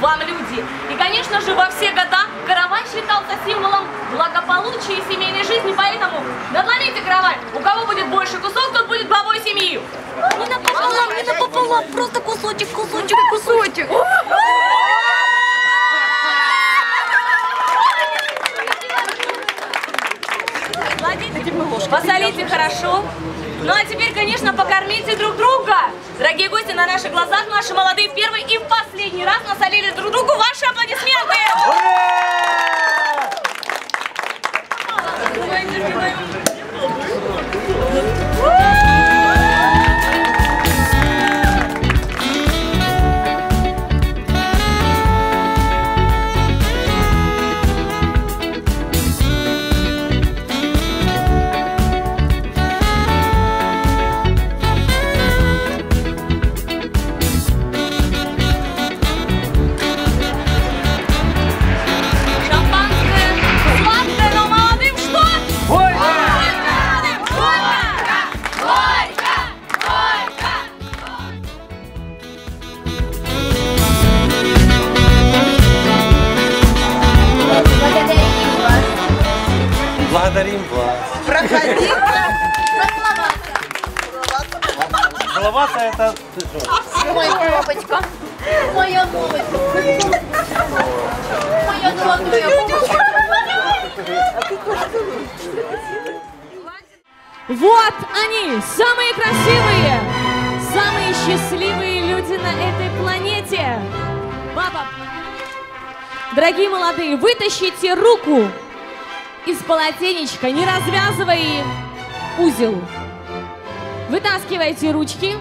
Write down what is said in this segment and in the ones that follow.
вам люди. И, конечно же, во все года каравай считался символом благополучия и семейной жизни, поэтому надломите каравай. У кого будет больше кусок, тот будет главой семьи. Не напополам, не напополам, просто кусочек, кусочек, кусочек. Посолите хорошо. Ну а теперь, конечно, покормите друг друга. Дорогие гости, на наших глазах наши молодые в первый и в последний раз насолили друг другу. Ваши аплодисменты! Благодарим вас. Проходи. Головата это... Моя папочка, моя мамочка, моя золотая папочка. Вот они, самые красивые, самые счастливые люди на этой планете. Папа, дорогие молодые, вытащите руку из полотенечка, не развязывая узел. Вытаскивайте ручки.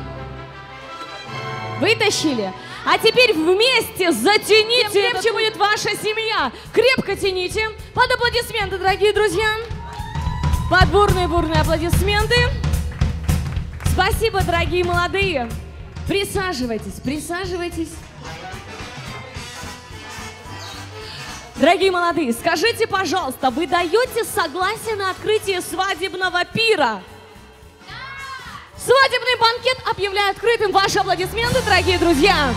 Вытащили. А теперь вместе затяните. Тем крепче будет ваша семья. Крепко тяните. Под аплодисменты, дорогие друзья. Под бурные-бурные аплодисменты. Спасибо, дорогие молодые. Присаживайтесь, присаживайтесь. Дорогие молодые, скажите, пожалуйста, вы даете согласие на открытие свадебного пира? Свадебный банкет объявляю открытым. Ваши аплодисменты, дорогие друзья.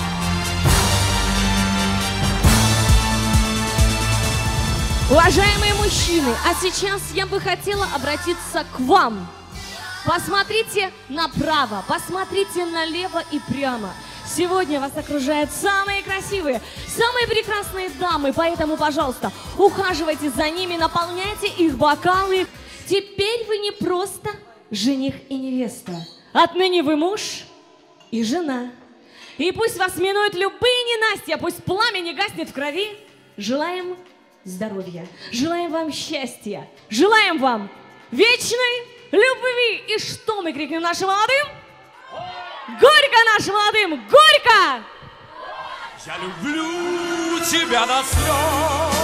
Уважаемые мужчины, а сейчас я бы хотела обратиться к вам. Посмотрите направо, посмотрите налево и прямо. Сегодня вас окружают самые красивые, самые прекрасные дамы, поэтому, пожалуйста, ухаживайте за ними, наполняйте их бокалы. Теперь вы не просто жених и невеста. Отныне вы муж и жена. И пусть вас минуют любые ненастья, пусть пламя не гаснет в крови. Желаем здоровья, желаем вам счастья, желаем вам вечной любви. И что мы крикнем нашим молодым? Горько нашим молодым! Горько! Я люблю тебя до слез.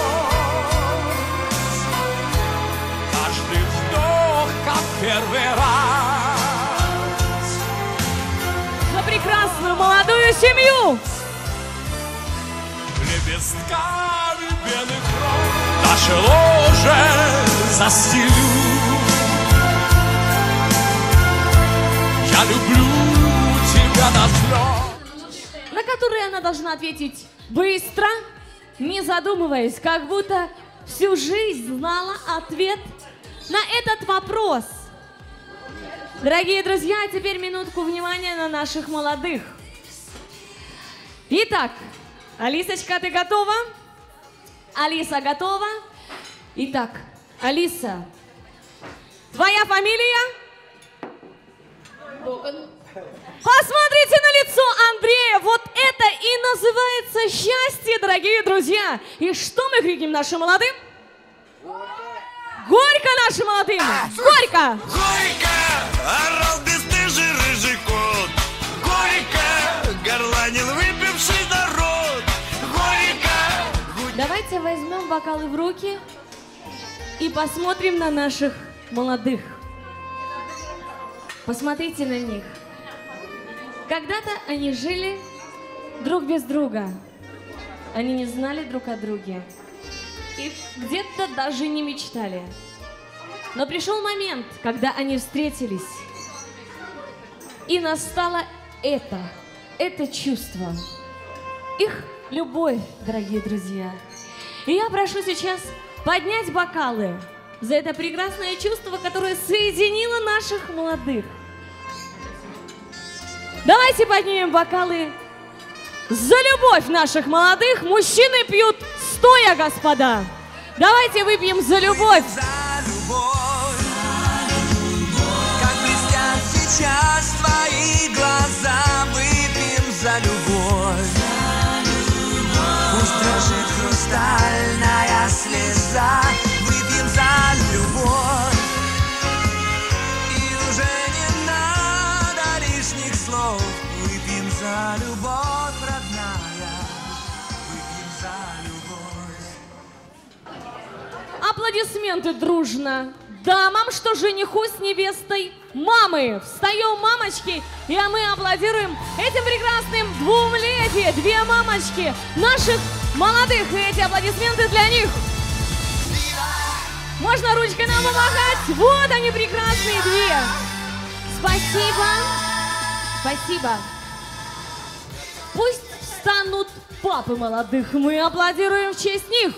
Каждый вдох, как первый раз. За прекрасную молодую семью! Лепестками белых роз наше ложе застелю. Я люблю тебя до слез. На которые она должна ответить быстро, не задумываясь, как будто всю жизнь знала ответ на этот вопрос. Дорогие друзья, теперь минутку внимания на наших молодых. Итак, Алисочка, ты готова? Алиса готова? Итак, Алиса, твоя фамилия? Посмотрите на лицо Андрея, вот это и называется счастье, дорогие друзья. И что мы крикнем нашим молодым? Горько нашим молодым! Горько! Горько! Орал бесстыжий рыжий кот. Горько! Горланил выпивший народ. Горько! Давайте возьмем бокалы в руки и посмотрим на наших молодых. Посмотрите на них. Когда-то они жили друг без друга. Они не знали друг о друге. И где-то даже не мечтали. Но пришел момент, когда они встретились. И настало это чувство. Их любовь, дорогие друзья. И я прошу сейчас поднять бокалы за это прекрасное чувство, которое соединило наших молодых. Давайте поднимем бокалы за любовь наших молодых. Мужчины пьют стоя, господа. Давайте выпьем за любовь. За любовь, как блестят сейчас твои глаза. Выпьем за любовь, пусть дрожит хрустальная слеза. Выпьем за любовь, и уже не надо лишних слов. Выпьем за любовь, родная, выпьем за любовь. Аплодисменты дружно дамам, что жениху с невестой мамы. Встаем, мамочки, и мы аплодируем этим прекрасным двум леди, две мамочки наших молодых. И эти аплодисменты для них. Можно ручкой нам помахать? Вот они, прекрасные две. Спасибо. Спасибо. Пусть встанут папы молодых. Мы аплодируем в честь них.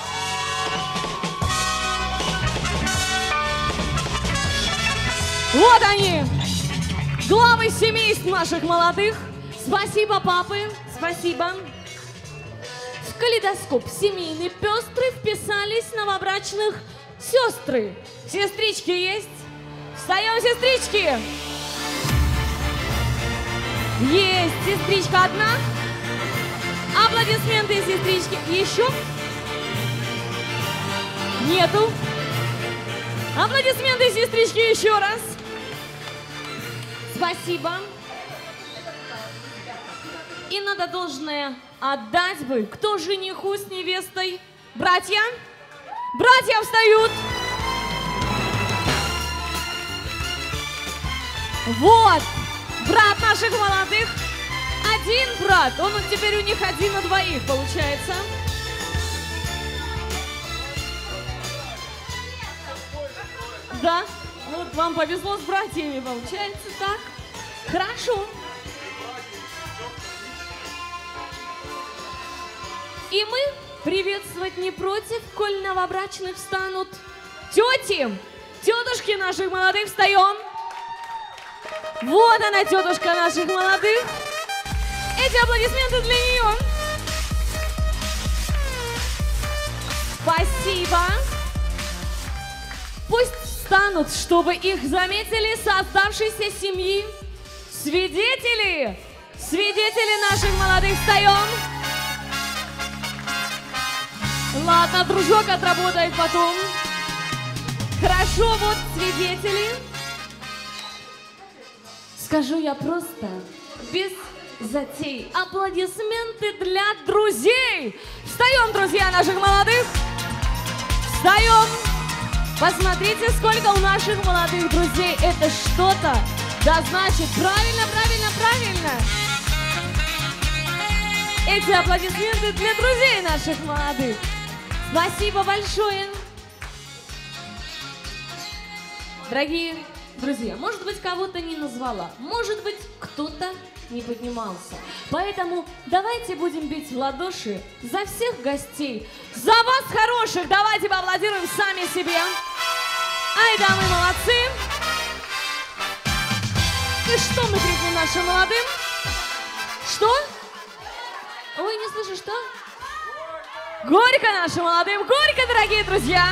Вот они, главы семейств наших молодых. Спасибо, папы, спасибо. В калейдоскоп семейный пестрый вписались новобрачных сестры. Сестрички есть? Встаем, сестрички. Есть сестричка одна. Аплодисменты, сестрички. Еще? Нету. Аплодисменты, сестрички, еще раз. Спасибо. И надо должное отдать бы. Кто жениху с невестой? Братья? Братья встают. Вот. Брат наших молодых. Один брат. Он теперь у них один на двоих получается. Да. Вот вам повезло с братьями, получается так. Хорошо. И мы приветствовать не против, коль новобрачных встанут тети, тетушки наших молодых, встаем. Вот она, тетушка наших молодых. Эти аплодисменты для нее. Спасибо. Пусть встанут, чтобы их заметили создавшейся семьи. Свидетели! Свидетели наших молодых, встаем! Ладно, дружок отработает потом. Хорошо, вот свидетели. Скажу я просто, без затей. Аплодисменты для друзей! Встаем, друзья наших молодых! Встаем! Посмотрите, сколько у наших молодых друзей. Это что-то да значит. Правильно, правильно, правильно. Эти аплодисменты для друзей наших молодых. Спасибо большое. Дорогие друзья, может быть, кого-то не назвала, может быть, кто-то не поднимался. Поэтому давайте будем бить в ладоши за всех гостей, за вас, хороших. Давайте поаплодируем сами себе. Ай да, мы молодцы. И что мы крикнем нашим молодым? Что? Ой, не слышу, что? Горько нашим молодым, горько, дорогие друзья.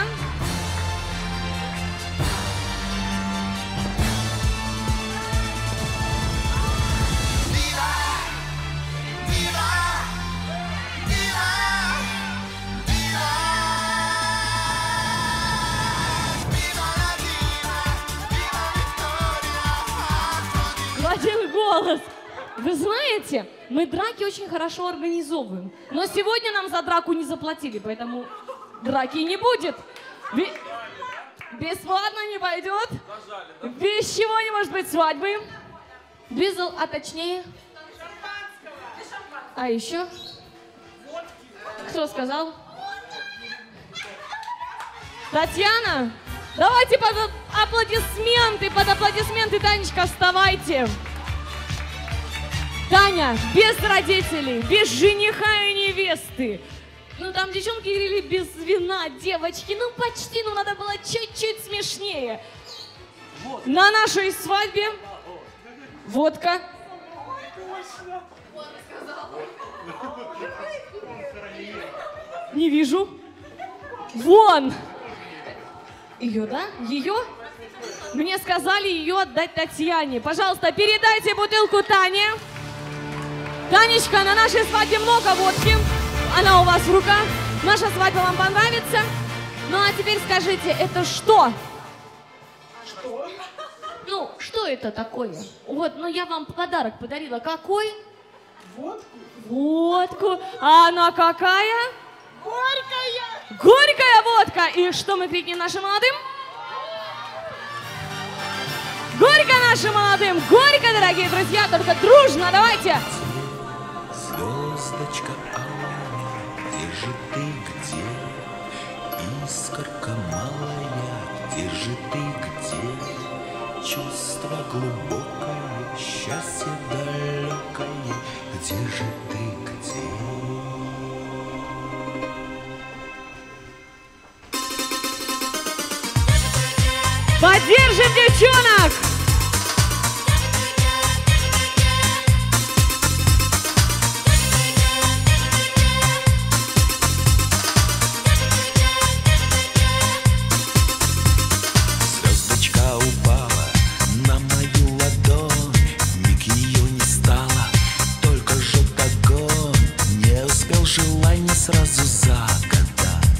Один голос. Вы знаете, мы драки очень хорошо организовываем. Но сегодня нам за драку не заплатили, поэтому драки не будет. Бесплатно не пойдет. Без чего не может быть свадьбы. Без, а точнее. А еще? Кто сказал? Татьяна? Давайте под аплодисменты, Танечка, вставайте. Таня, без родителей, без жениха и невесты. Ну там девчонки говорили без вина, девочки, ну почти, ну надо было чуть-чуть смешнее. На нашей свадьбе водка. Не вижу. Вон. Ее, да? Ее? Мне сказали ее отдать Татьяне. Пожалуйста, передайте бутылку Тане. Танечка, на нашей свадьбе много водки. Она у вас в руках. Наша свадьба вам понравится. Ну а теперь скажите, это что? Что? Ну, что это такое? Вот, ну я вам подарок подарила. Какой? Водку. Водку. А она какая? Горькая. Горькая водка. И что мы крикнем нашим молодым? Горько нашим молодым. Горько, дорогие друзья. Только дружно. Давайте. Звездочка алая, где же ты, где? Искорка малая, где же ты, где? Чувство глубокое, счастье далекое, где же ты, где? Поддержим девчонок! Звездочка упала на мою ладонь, миг ее не стало, только жжет огонь. Не успел желание сразу загадать,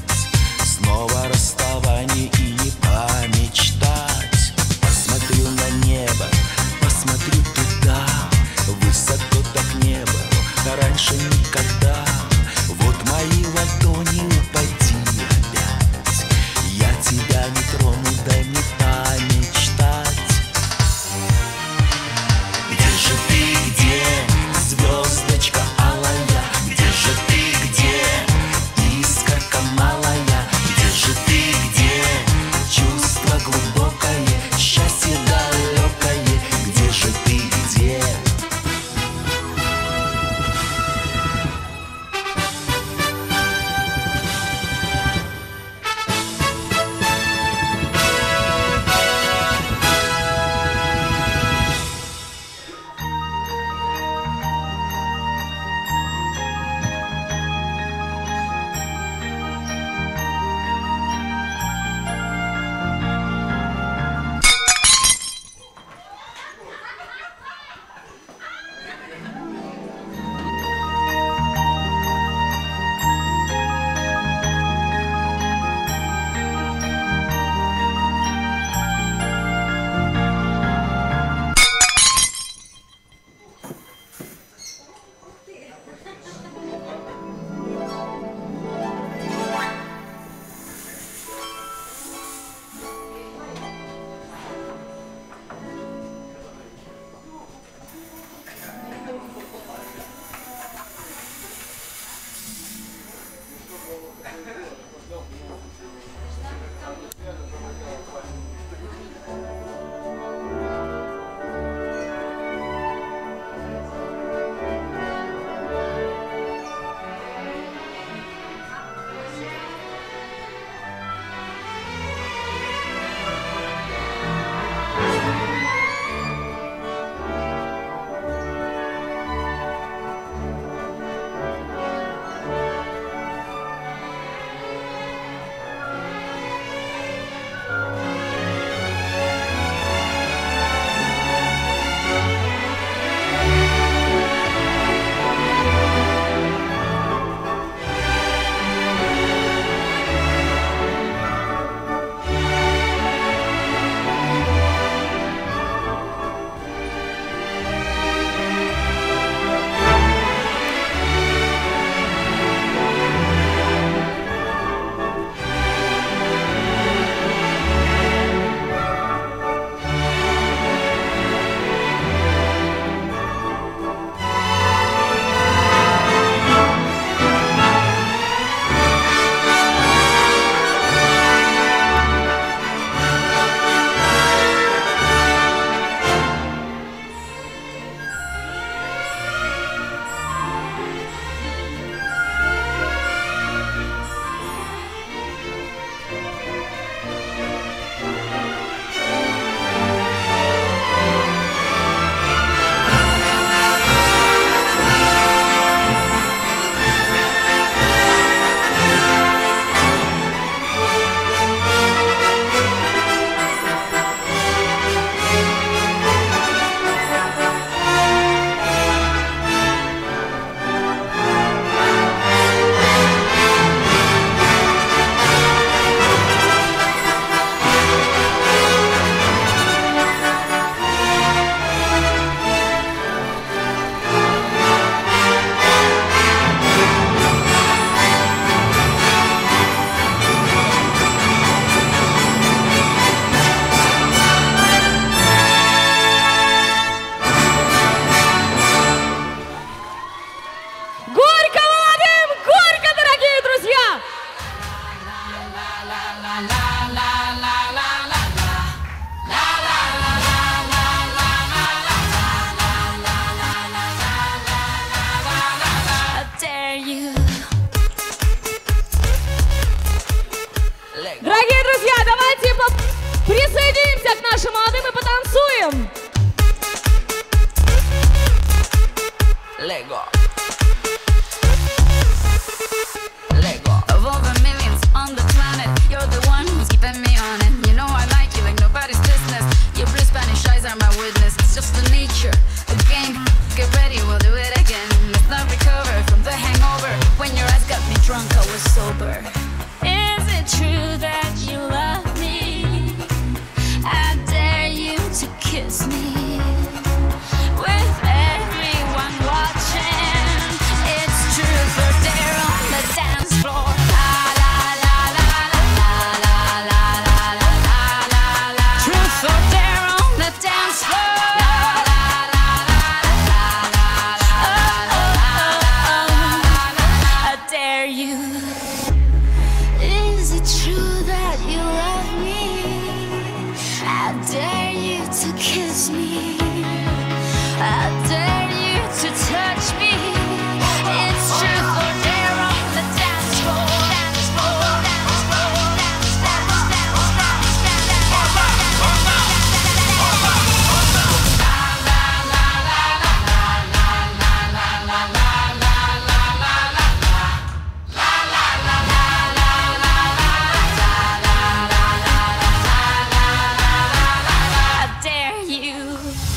снова расставание и не помечтать. Посмотрю на it's just the nature. A game, get ready, we'll do it again. Let's not recover from the hangover. When your eyes got me drunk, I was sober. Is it true that you love me? I dare you to kiss me. With everyone watching, it's truth or dare on the dance floor. La la la la la la la la la la la. Truth or dare on the dance floor. La la la la la la la. I dare you. Is it true that you love me? I dare you to kiss me. I dare you to touch me. It's truth or dare on the dance floor. Dance floor, dance floor, dance, dance, dance, dance, dance, I dare you.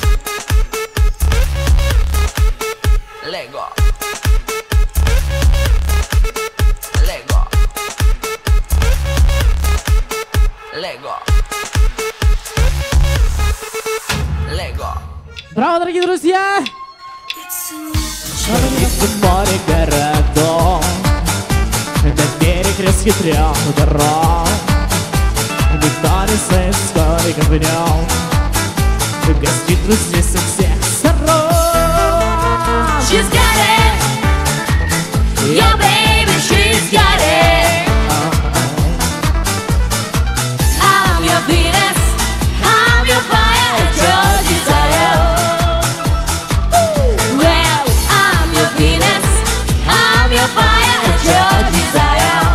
Lego. Lego. Lego. Lego. Браво, дорогие друзья! В море городов, на берег расхитрен дорог. Никто не знает, сколько в нем гостит друзей со всех сторон. She's got it. Your baby, she's got it. I'm your Venus. I'm your fire. Your desire. Well, I'm your Venus. I'm your fire. Your desire.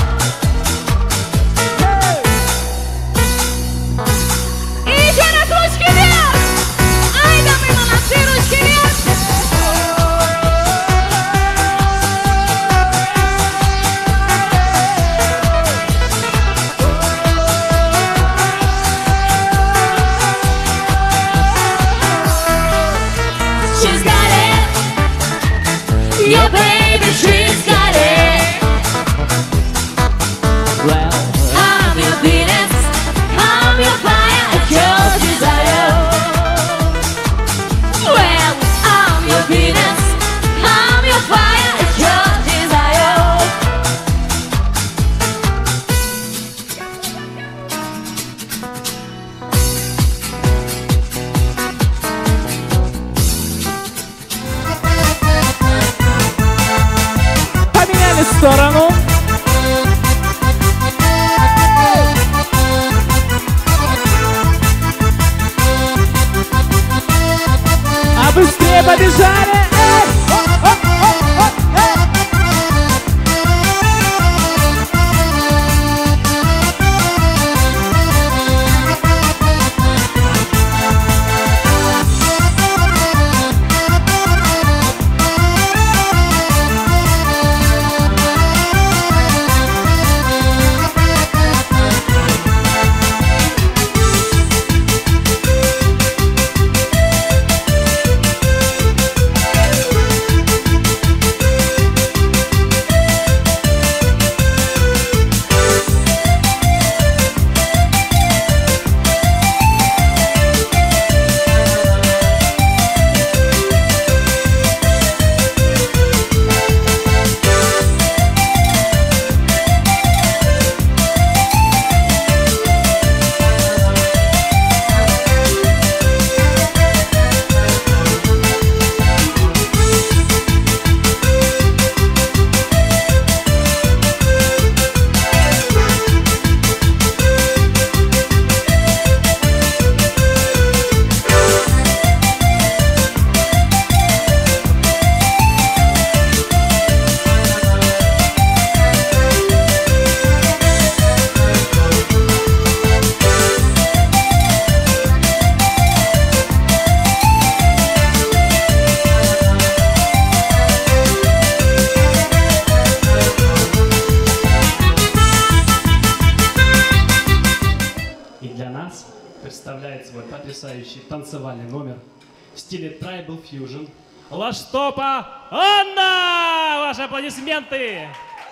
И еще раз ручки вверх. Ай, да мы молодцы, ручки вверх. She's got it. Your baby, she's got it. Well, I'm your Venus. I'm your fire. Your desire. Well, I'm your Venus. I'm your fire. Your desire. поменяли сторону. А быстрее побежали! Эй! Эй! в стиле Tribal Fusion. Лаштопа Анна! Ваши аплодисменты!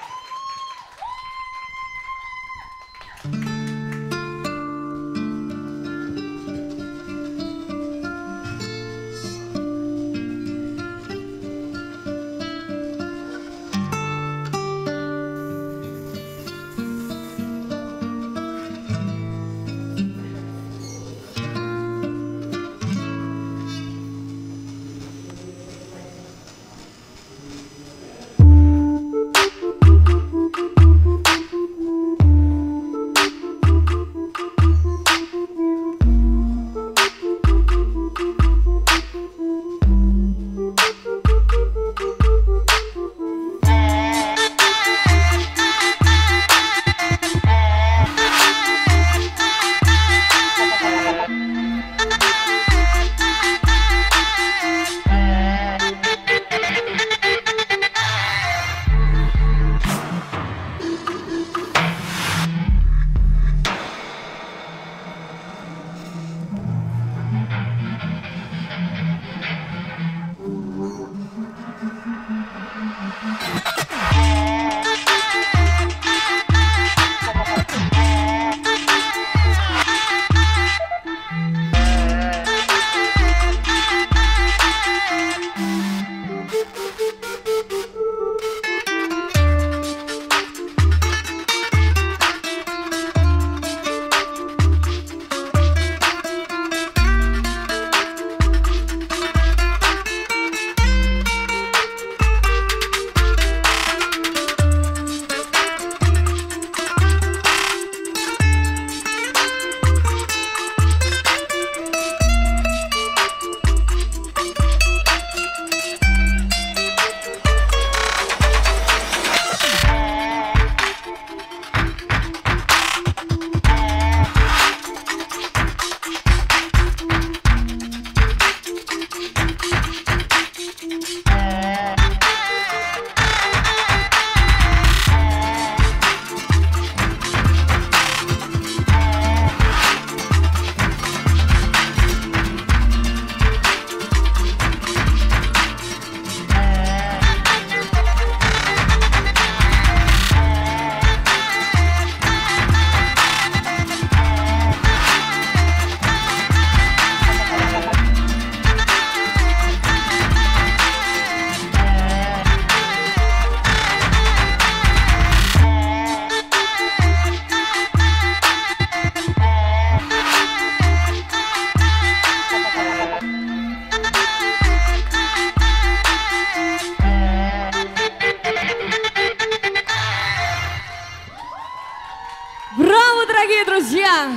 Дорогие друзья,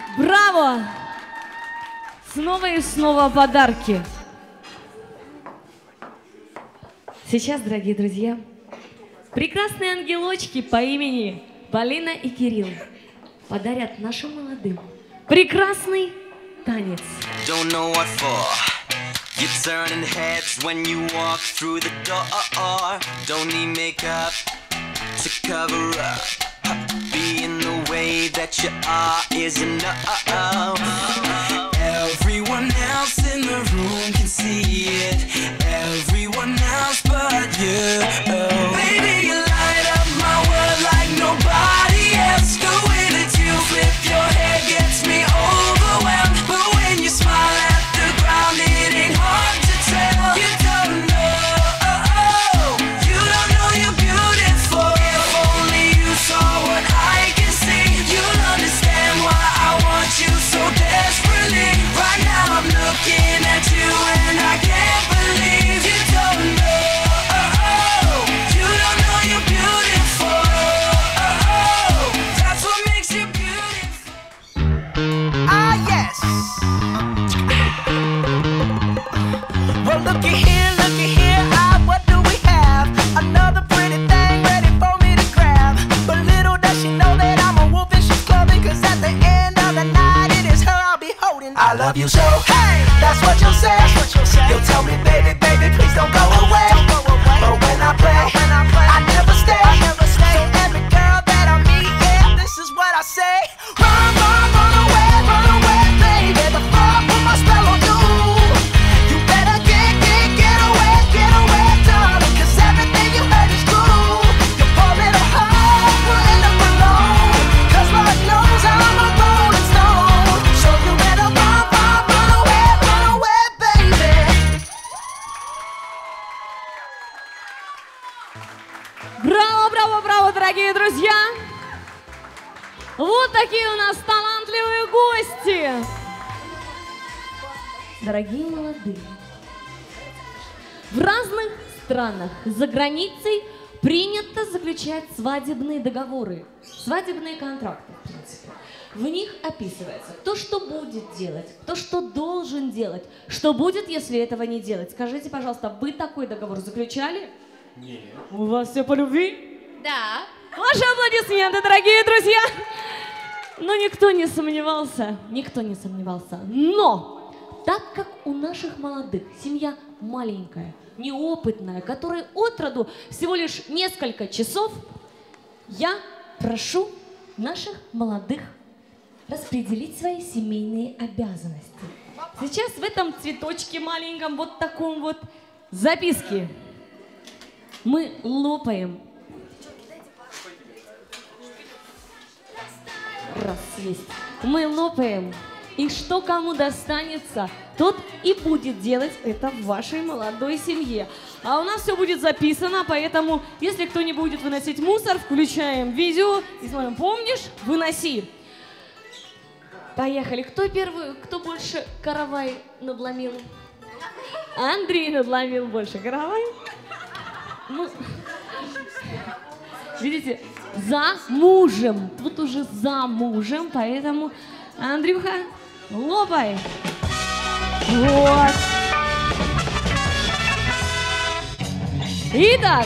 браво! Снова и снова подарки. Сейчас, дорогие друзья, прекрасные ангелочки по имени Полина и Кирилл подарят нашим молодым прекрасный танец. Don't know what for. You're turning heads when you walk through the door. Don't need makeup to cover up. Being the way that you are is enough. Everyone else in the room can see it. Everyone else but you. Baby, you light up my world like nobody else. The way that you flip your hair gets me overwhelmed. But when you smile at the ground, it ain't hard to tell. You don't know, you don't know you're beautiful. If only you saw what I can see, you'll understand why I want you so desperately. Right now I'm looking at you and I can't believe you don't know, you don't know you're beautiful. That's what makes you beautiful. Ah, yes. Well, looky here, ah, what do we have? Another pretty thing ready for me to grab. But little does she know that I'm a wolf in sheep's clothing. Cause at the end of the night, it is her I'll be holding. I love you so, hey, that's what you'll say. You'll tell me, baby, baby, please don't go away. But when I play, I never stay. So every girl that I meet, yeah, this is what I say. Run away, baby, before I put my spell on you. You дорогие друзья! Вот такие у нас талантливые гости! Дорогие молодые, в разных странах за границей принято заключать свадебные договоры, свадебные контракты, в принципе. В них описывается, кто что будет делать, кто что должен делать, что будет, если этого не делать. Скажите, пожалуйста, вы такой договор заключали? Нет. У вас все по любви? Да. Ваши аплодисменты, дорогие друзья! Но никто не сомневался, Но, так как у наших молодых семья маленькая, неопытная, которой от роду всего лишь несколько часов, я прошу наших молодых распределить свои семейные обязанности. Сейчас в этом цветочке маленьком, вот таком вот записке мы лопаем. Раз есть. Мы лопаем. И что кому достанется, тот и будет делать это в вашей молодой семье. А у нас все будет записано, поэтому, если кто не будет выносить мусор, включаем видео и смотрим, помнишь? Выноси. Поехали. Кто первый, кто больше каравай надломил? Андрей надломил больше каравай. Ну, видите, за мужем. Тут уже за мужем, поэтому, Андрюха, лопай. Вот. Итак.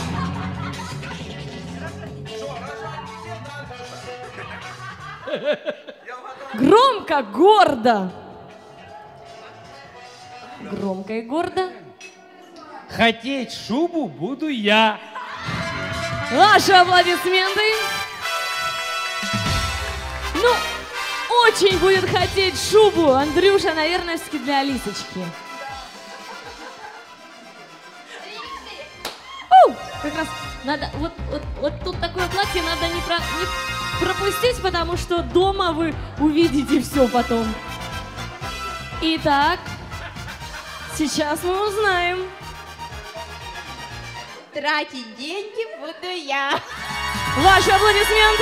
Громко, гордо. Громко и гордо. Хотеть шубу буду я. Ваши аплодисменты. Ну, очень будет хотеть шубу. Андрюша, наверное, все-таки для Алисочки. Как раз надо, вот тут такое платье надо не пропустить, потому что дома вы увидите все потом. Итак, сейчас мы узнаем. Тратить деньги буду я. Ваши аплодисменты.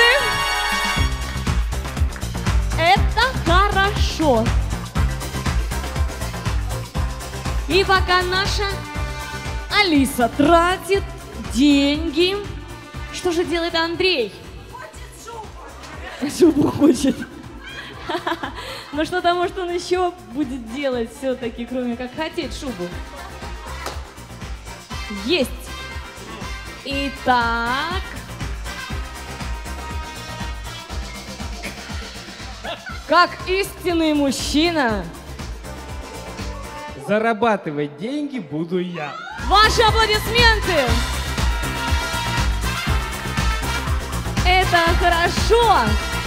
Это хорошо. И пока наша Алиса тратит деньги, что же делает Андрей? Шубу хочет. Но что-то, может, он еще будет делать все-таки, кроме как хотеть шубу. Есть. Итак. Как истинный мужчина. Зарабатывать деньги буду я. Ваши аплодисменты. Это хорошо.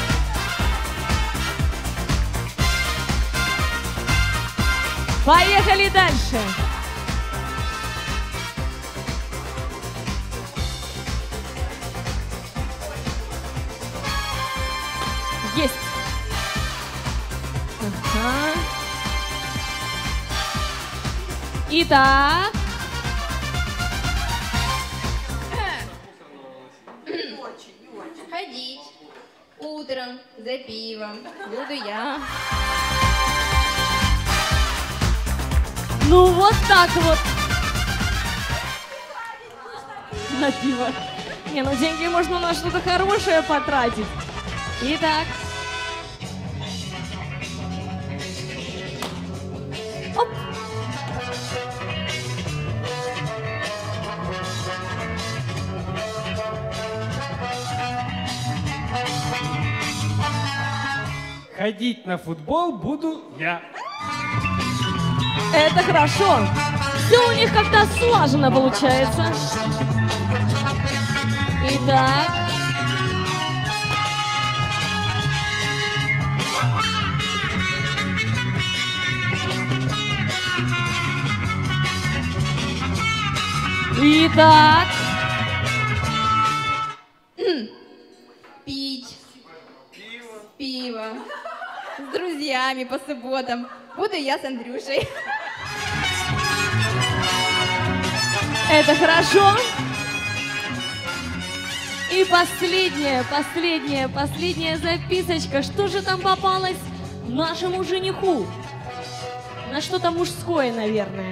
Поехали дальше. Есть. Ага. Итак. Ходить утром за пивом буду я. Ну вот так вот. На пиво. Не, ну деньги можно на что-то хорошее потратить. Итак. Оп. Ходить на футбол буду я. Это хорошо. Все у них как-то слаженно получается. Итак. Итак. Пить. Пиво. С друзьями по субботам. Буду я с Андрюшей. Это хорошо. И последняя записочка. Что же там попалось нашему жениху? На что-то мужское, наверное.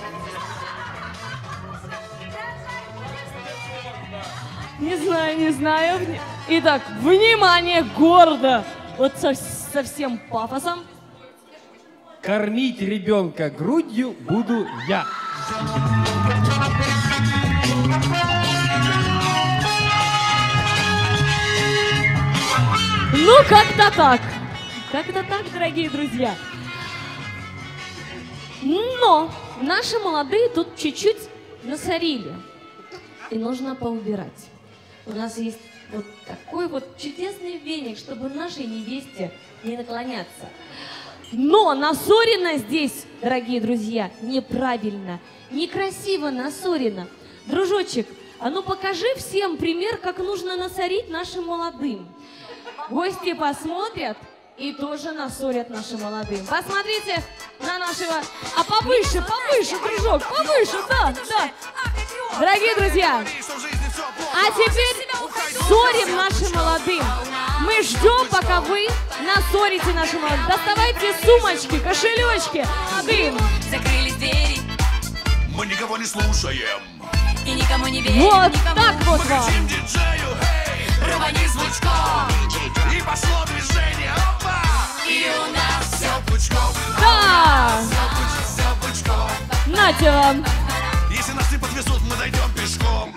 Не знаю. Итак, внимание, гордо. Вот со всем пафосом. Кормить ребенка грудью буду я. Ну, как-то так. Как-то так, дорогие друзья. Но наши молодые тут чуть-чуть насорили. И нужно поубирать. У нас есть вот такой вот чудесный веник, чтобы нашей невесте не наклоняться. Но насорено здесь, дорогие друзья, неправильно, некрасиво насорено. Дружочек, а ну покажи всем пример, как нужно насорить нашим молодым. Гости посмотрят и тоже насорят нашим молодым. Посмотрите на нашего... А повыше, дружок, повыше, да. Дорогие друзья, а теперь ссорим нашим молодым. Мы ждем, пока вы насорите нашим молодым. Доставайте сумочки, кошелечки. Молодым. Закрылись двери, мы никого не слушаем. И никому не верим. Вот так вот вам. Диджею, рвани звучком. И пошло движение, опа. И у нас все пучком. Да. Все пучком. Нате вам. Если нас не подвезут, мы дойдем пешком.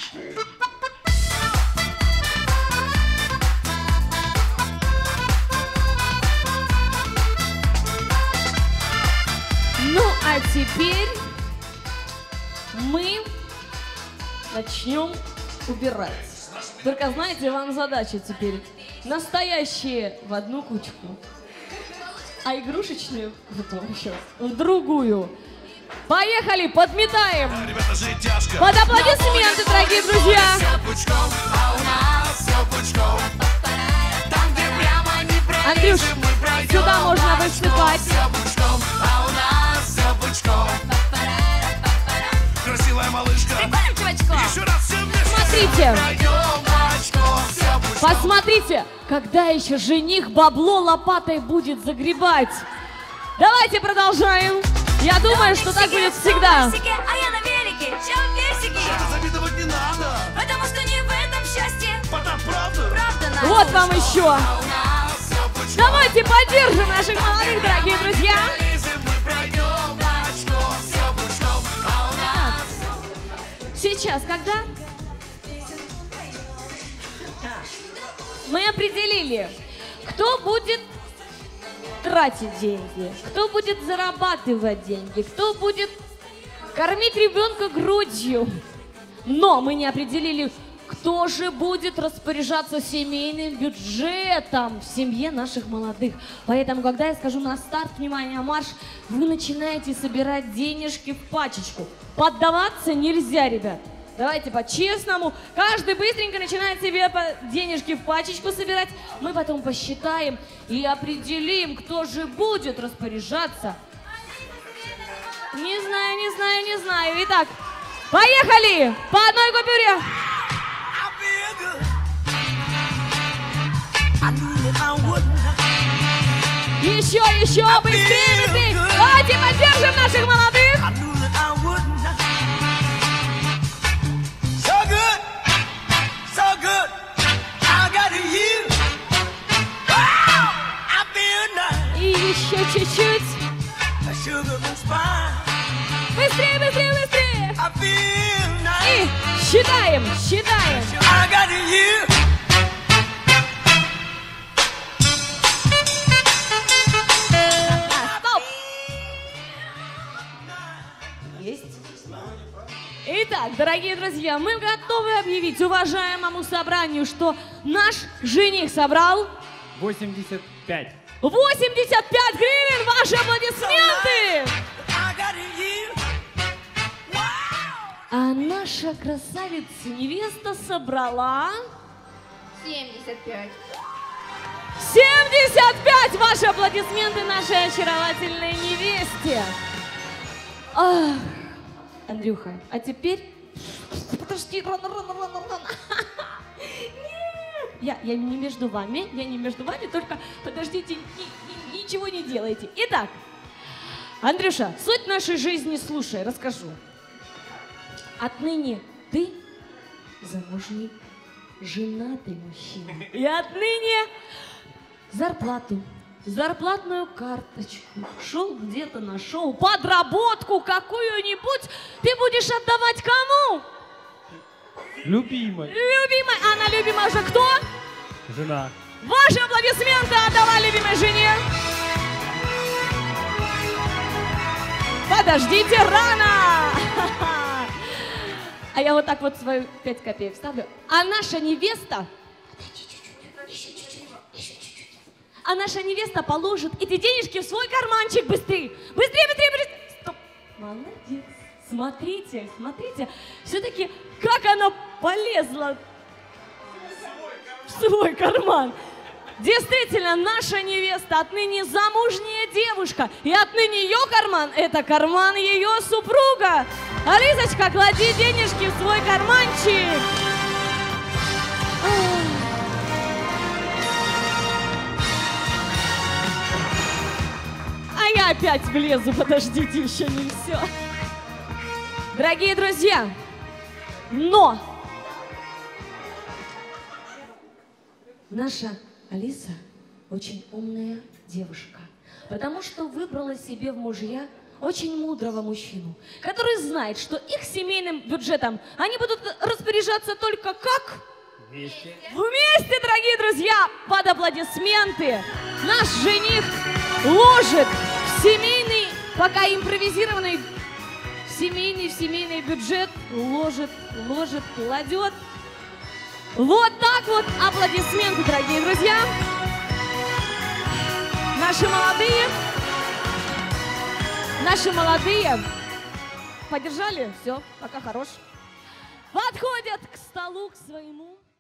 Ну, а теперь мы начнем убирать. Только знаете, вам задача теперь настоящие в одну кучку, а игрушечные вот вам сейчас в другую. Поехали, подметаем! Ребята, жить тяжко. Под аплодисменты, дорогие друзья! Андрюш, сюда можно высыпать. Красивая малышка. Еще раз все вместе. Смотрите, посмотрите, когда еще жених бабло лопатой будет загребать. Давайте продолжаем. Я думаю, что так будет всегда. А я на велике, чем персики. Завидовать не надо. Потому что не в этом счастье. Потом правда. Правда надо. Вот вам еще. Давайте поддержим наших молодых, дорогие друзья. Сейчас, когда мы определили, кто будет тратить деньги, кто будет зарабатывать деньги, кто будет кормить ребенка грудью. Но мы не определили, кто же будет распоряжаться семейным бюджетом в семье наших молодых. Поэтому, когда я скажу на старт, внимание, марш, вы начинаете собирать денежки в пачечку. Поддаваться нельзя, ребят. Давайте по-честному. Каждый быстренько начинает себе денежки в пачечку собирать. Мы потом посчитаем и определим, кто же будет распоряжаться. Не знаю. Итак, поехали! По одной купюре. Еще, быстрее! Давайте поддержим наших молодых! И еще чуть-чуть. Быстрее! И считаем! Стоп! Есть. Итак, дорогие друзья, мы готовы объявить уважаемому собранию, что наш жених собрал 85. 85 гривен! Ваши аплодисменты! А наша красавица-невеста собрала... 75. 75! Ваши аплодисменты нашей очаровательной невесте! Ах, Андрюха, а теперь... Подожди, рано. Нет, я не между вами, только подождите, ничего не делайте. Итак, Андрюша, суть нашей жизни слушай, расскажу. Отныне ты замужний, женатый мужчина. И отныне зарплатную карточку, шел где-то нашел, подработку какую-нибудь ты будешь отдавать кому? Любимой. Любимой. Она любимая уже кто? Жена. Ваши аплодисменты отдавай любимой жене. Подождите, рано! А я вот так вот свою 5 копеек вставлю. А наша невеста... А наша невеста положит эти денежки в свой карманчик быстрее. Быстрее. Стоп. Молодец. Смотрите. Все-таки как она полезла в свой карман. Действительно, наша невеста отныне замужняя девушка. И отныне ее карман – это карман ее супруга. Алисочка, клади денежки в свой карманчик. А я опять влезу, подождите, еще не все. Дорогие друзья, но наша Алиса очень умная девушка, потому что выбрала себе в мужья очень мудрого мужчину, который знает, что их семейным бюджетом они будут распоряжаться только как? Вместе, дорогие друзья, под аплодисменты. Наш жених ложит в семейный, пока импровизированный, в семейный бюджет, ложит, кладет. Вот так вот аплодисменты, дорогие друзья. Наши молодые поддержали, все, пока хорош. Подходят к столу, к своему.